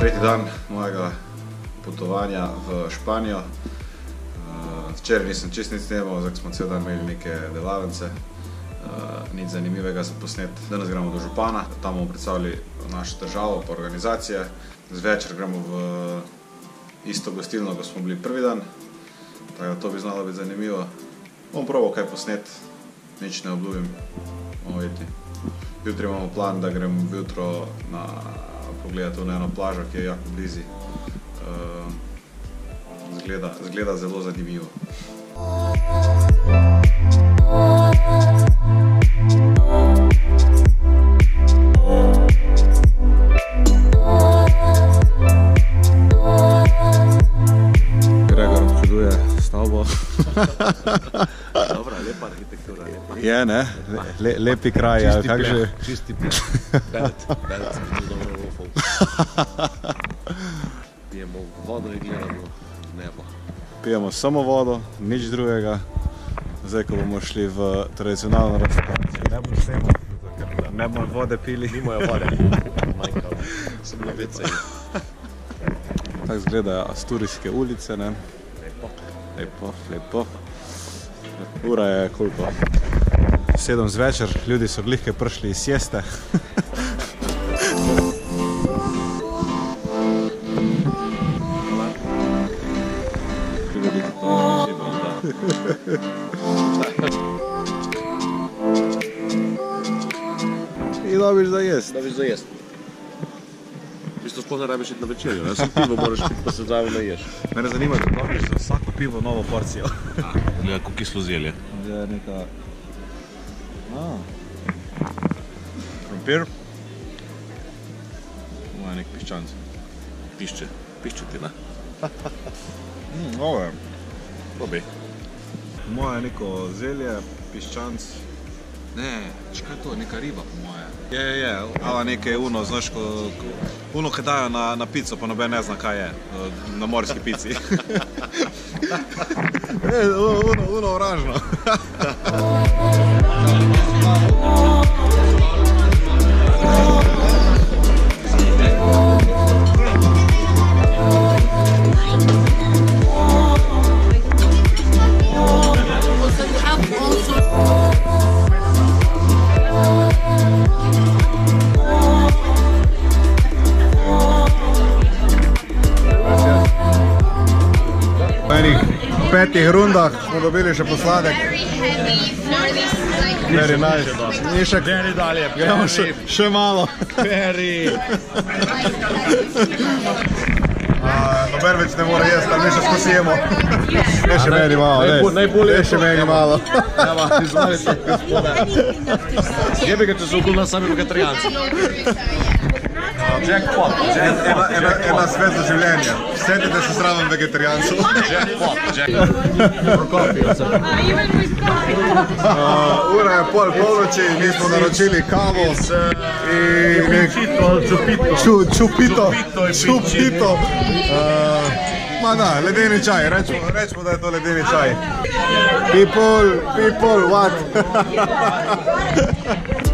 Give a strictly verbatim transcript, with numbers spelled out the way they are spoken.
tretji dan mojega potovanja v Španijo. Včeraj nisem čist nic snemal, zdaj smo cel dan imeli neke delavnice. Nič zanimivega za posnet. Danes gremo do Župana, tam bomo predstavili našo državo pa organizacije. Zvečer gremo v isto gostilno, ko smo bili prvi dan. Tako da to bi znalo biti zanimivo. Bom probal kaj posnet, nič ne obljubim, bomo videti. Jutri imamo plan, da gremo jutro na pogledati na eno plažo, ki je jako blizu. Zgleda, zgleda zelo zanimivo. Gregor občuduje stavbo. Dobra, lepa arhitektura. Je, ne? Le, lepi kraj, ali kak že? Čisti pleh. Belt, belt, dobro vofov. Pijemo vodo in gledamo nebo. Pijemo samo vodo, nič drugega. Zdaj, ko bomo šli v tradicionalno restauracijo, ne bomo semo, ker ne bomo vode pili. Nimajo vode. Manjkalo. Sem na veceju. Tako izgledajo asturijske ulice, ne? Lepo. Lepo, lepo. Ura je koliko? Sedem zvečer, ljudi so glihke prišli iz sieste. I dobiš za jest. Dobiš za jest. V bistvu sploh ne rabiš iti na večerjo, ne? Sem pivo moraš piti, pa se zraven naješ. Mene zanima, da dobiš za vsako pivo novo porcijo. Gleda, kako kislo zelje. Je neka... Krompir. Moje nek piščanc. Pišče. Pišče ti, ne? Mm, ovo je. Probi. Moje neko zelje, piščanc. Ne, čekaj to, neka riba po moje. Je, je, je, ali nekaj uno, znaš, ko, ko, uno, kaj dajo na, na pico, pa noben ne zna, kaj je, na morski pici. Je, uno, uno oranžno. V petih rundah smo dobili še posladek. Very nice. Ni še Very dalje. gremo še, še malo. Very. Noben več ne more jesti, ali mi še skosijemo. Ne še meni malo, ne še meni malo. Evo, izvolite, gospoda. Jebe ga, če so okoli nas sami vegetarijanci. Jackpot. Ena svet za življenje. Setite se sramem vegetarijancev. Jackpot. Jackpot. Ura je pol polnoči, mi smo naročili kavo. Čupito. Čupito. Čupito. Ma da, ledeni čaj, rečemo, da je to ledeni čaj. People, people, what?